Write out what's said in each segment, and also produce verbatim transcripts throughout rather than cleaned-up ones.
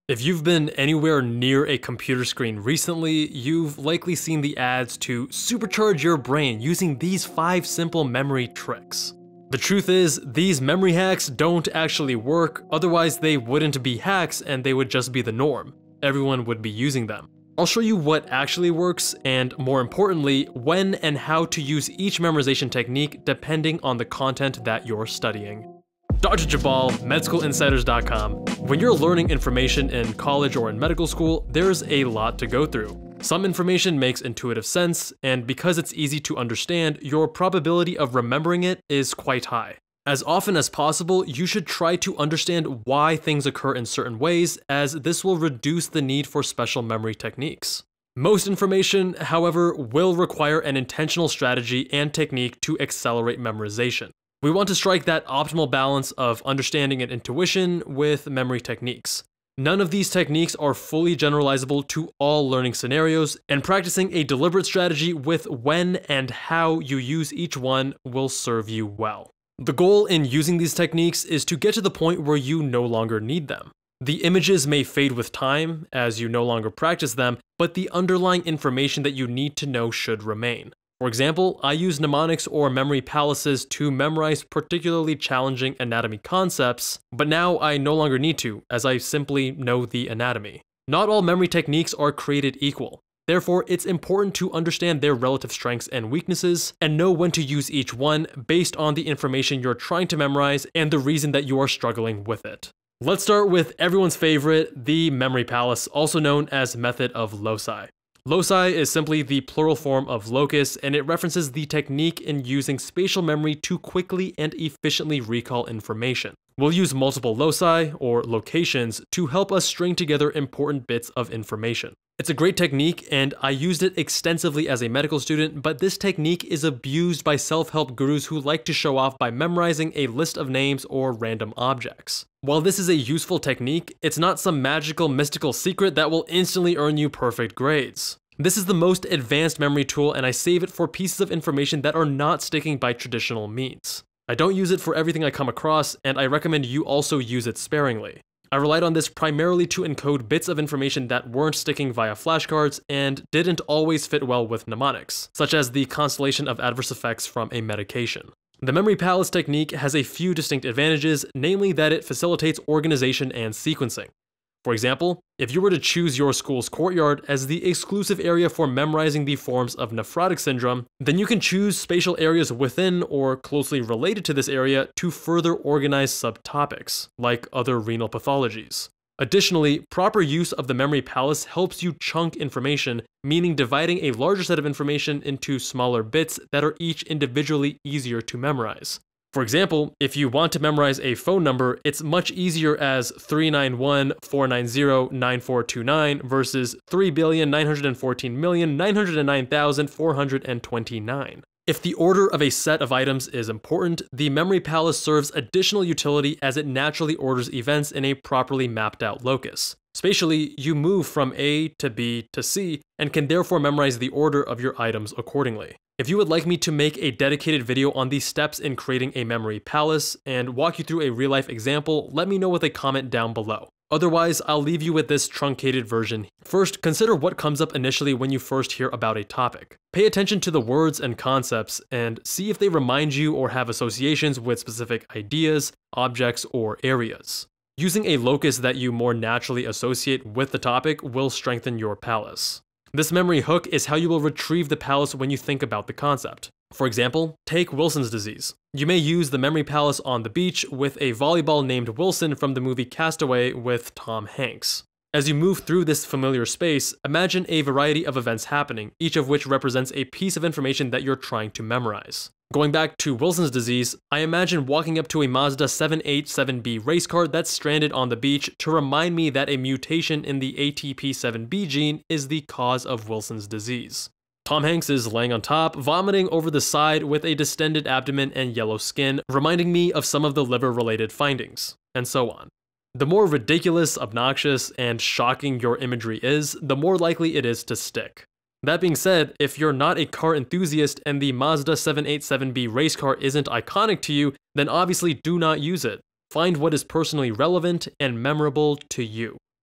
If you've been anywhere near a computer screen recently, you've likely seen the ads to supercharge your brain using these five simple memory tricks. The truth is, these memory hacks don't actually work, otherwise they wouldn't be hacks and they would just be the norm. Everyone would be using them. I'll show you what actually works, and more importantly, when and how to use each memorization technique depending on the content that you're studying. Doctor Jabal, med school insiders dot com. When you're learning information in college or in medical school, there's a lot to go through. Some information makes intuitive sense, and because it's easy to understand, your probability of remembering it is quite high. As often as possible, you should try to understand why things occur in certain ways, as this will reduce the need for special memory techniques. Most information, however, will require an intentional strategy and technique to accelerate memorization. We want to strike that optimal balance of understanding and intuition with memory techniques. None of these techniques are fully generalizable to all learning scenarios, and practicing a deliberate strategy with when and how you use each one will serve you well. The goal in using these techniques is to get to the point where you no longer need them. The images may fade with time as you no longer practice them, but the underlying information that you need to know should remain. For example, I use mnemonics or memory palaces to memorize particularly challenging anatomy concepts, but now I no longer need to, as I simply know the anatomy. Not all memory techniques are created equal. Therefore, it's important to understand their relative strengths and weaknesses, and know when to use each one based on the information you're trying to memorize and the reason that you are struggling with it. Let's start with everyone's favorite, the memory palace, also known as method of Loci. Loci is simply the plural form of locus, and it references the technique in using spatial memory to quickly and efficiently recall information. We'll use multiple loci, or locations, to help us string together important bits of information. It's a great technique, and I used it extensively as a medical student, but this technique is abused by self-help gurus who like to show off by memorizing a list of names or random objects. While this is a useful technique, it's not some magical, mystical secret that will instantly earn you perfect grades. This is the most advanced memory tool, and I save it for pieces of information that are not sticking by traditional means. I don't use it for everything I come across, and I recommend you also use it sparingly. I relied on this primarily to encode bits of information that weren't sticking via flashcards and didn't always fit well with mnemonics, such as the constellation of adverse effects from a medication. The memory palace technique has a few distinct advantages, namely that it facilitates organization and sequencing. For example, if you were to choose your school's courtyard as the exclusive area for memorizing the forms of nephrotic syndrome, then you can choose spatial areas within or closely related to this area to further organize subtopics, like other renal pathologies. Additionally, proper use of the memory palace helps you chunk information, meaning dividing a larger set of information into smaller bits that are each individually easier to memorize. For example, if you want to memorize a phone number, it's much easier as three nine one, four nine zero, nine four two nine versus three billion, nine hundred fourteen million, nine hundred nine thousand, four hundred twenty-nine. If the order of a set of items is important, the memory palace serves additional utility as it naturally orders events in a properly mapped out locus. Spatially, you move from A to B to C, and can therefore memorize the order of your items accordingly. If you would like me to make a dedicated video on the steps in creating a memory palace and walk you through a real-life example, let me know with a comment down below. Otherwise, I'll leave you with this truncated version. First, consider what comes up initially when you first hear about a topic. Pay attention to the words and concepts, and see if they remind you or have associations with specific ideas, objects, or areas. Using a locus that you more naturally associate with the topic will strengthen your palace. This memory hook is how you will retrieve the palace when you think about the concept. For example, take Wilson's disease. You may use the memory palace on the beach with a volleyball named Wilson from the movie Castaway with Tom Hanks. As you move through this familiar space, imagine a variety of events happening, each of which represents a piece of information that you're trying to memorize. Going back to Wilson's disease, I imagine walking up to a Mazda seven eighty-seven B race car that's stranded on the beach to remind me that a mutation in the A T P seven B gene is the cause of Wilson's disease. Tom Hanks is laying on top, vomiting over the side with a distended abdomen and yellow skin, reminding me of some of the liver-related findings, and so on. The more ridiculous, obnoxious, and shocking your imagery is, the more likely it is to stick. That being said, if you're not a car enthusiast and the Mazda seven eighty-seven B race car isn't iconic to you, then obviously do not use it. Find what is personally relevant and memorable to you.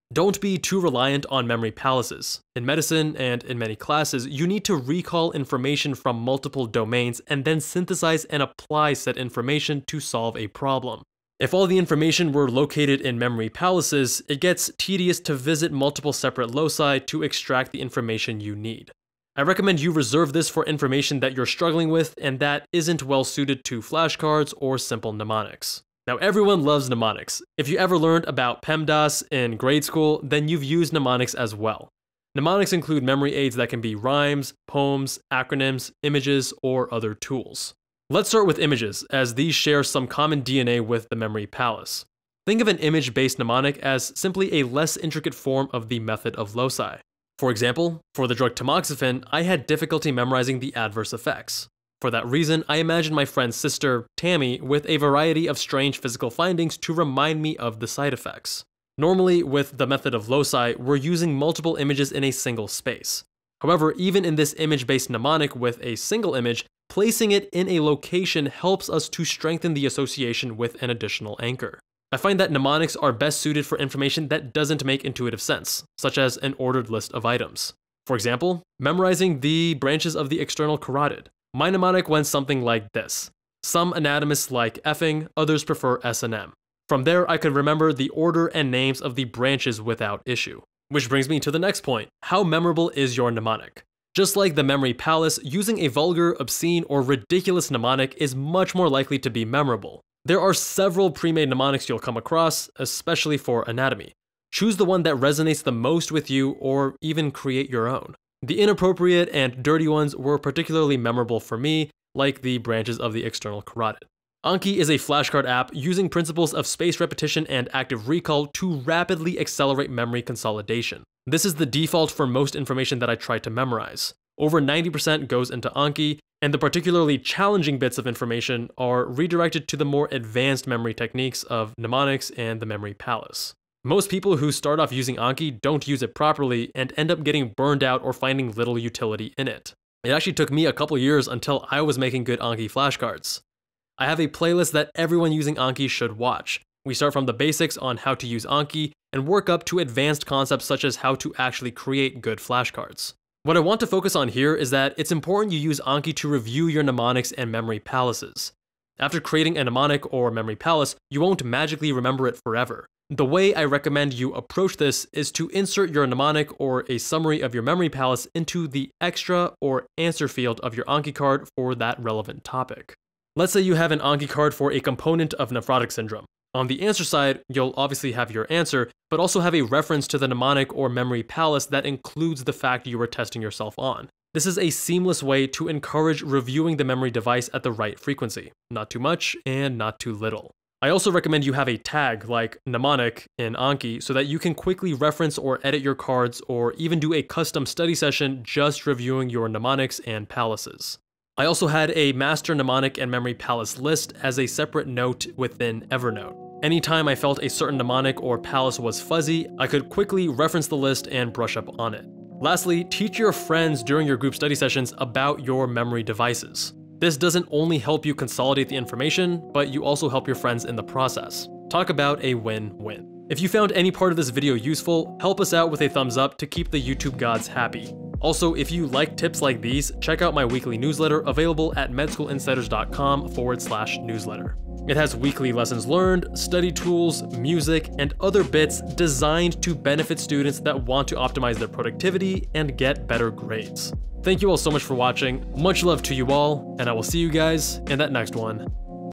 Don't be too reliant on memory palaces. In medicine and in many classes, you need to recall information from multiple domains and then synthesize and apply said information to solve a problem. If all the information were located in memory palaces, it gets tedious to visit multiple separate loci to extract the information you need. I recommend you reserve this for information that you're struggling with and that isn't well suited to flashcards or simple mnemonics. Now, everyone loves mnemonics. If you ever learned about PEMDAS in grade school, then you've used mnemonics as well. Mnemonics include memory aids that can be rhymes, poems, acronyms, images, or other tools. Let's start with images, as these share some common D N A with the memory palace. Think of an image-based mnemonic as simply a less intricate form of the method of loci. For example, for the drug tamoxifen, I had difficulty memorizing the adverse effects. For that reason, I imagined my friend's sister, Tammy, with a variety of strange physical findings to remind me of the side effects. Normally, with the method of loci, we're using multiple images in a single space. However, even in this image-based mnemonic with a single image, placing it in a location helps us to strengthen the association with an additional anchor. I find that mnemonics are best suited for information that doesn't make intuitive sense, such as an ordered list of items. For example, memorizing the branches of the external carotid. My mnemonic went something like this. Some anatomists like effing, others prefer S and M. From there, I could remember the order and names of the branches without issue. Which brings me to the next point. How memorable is your mnemonic? Just like the memory palace, using a vulgar, obscene, or ridiculous mnemonic is much more likely to be memorable. There are several pre-made mnemonics you'll come across, especially for anatomy. Choose the one that resonates the most with you, or even create your own. The inappropriate and dirty ones were particularly memorable for me, like the branches of the external carotid. Anki is a flashcard app using principles of spaced repetition and active recall to rapidly accelerate memory consolidation. This is the default for most information that I try to memorize. Over ninety percent goes into Anki, and the particularly challenging bits of information are redirected to the more advanced memory techniques of mnemonics and the memory palace. Most people who start off using Anki don't use it properly and end up getting burned out or finding little utility in it. It actually took me a couple years until I was making good Anki flashcards. I have a playlist that everyone using Anki should watch. We start from the basics on how to use Anki and work up to advanced concepts such as how to actually create good flashcards. What I want to focus on here is that it's important you use Anki to review your mnemonics and memory palaces. After creating a mnemonic or memory palace, you won't magically remember it forever. The way I recommend you approach this is to insert your mnemonic or a summary of your memory palace into the extra or answer field of your Anki card for that relevant topic. Let's say you have an Anki card for a component of nephrotic syndrome. On the answer side, you'll obviously have your answer, but also have a reference to the mnemonic or memory palace that includes the fact you were testing yourself on. This is a seamless way to encourage reviewing the memory device at the right frequency, not too much and not too little. I also recommend you have a tag like mnemonic in Anki so that you can quickly reference or edit your cards or even do a custom study session just reviewing your mnemonics and palaces. I also had a master mnemonic and memory palace list as a separate note within Evernote. Anytime I felt a certain mnemonic or palace was fuzzy, I could quickly reference the list and brush up on it. Lastly, teach your friends during your group study sessions about your memory devices. This doesn't only help you consolidate the information, but you also help your friends in the process. Talk about a win-win. If you found any part of this video useful, help us out with a thumbs up to keep the YouTube gods happy. Also, if you like tips like these, check out my weekly newsletter available at medschoolinsiders.com forward slash newsletter. It has weekly lessons learned, study tools, music, and other bits designed to benefit students that want to optimize their productivity and get better grades. Thank you all so much for watching, much love to you all, and I will see you guys in that next one.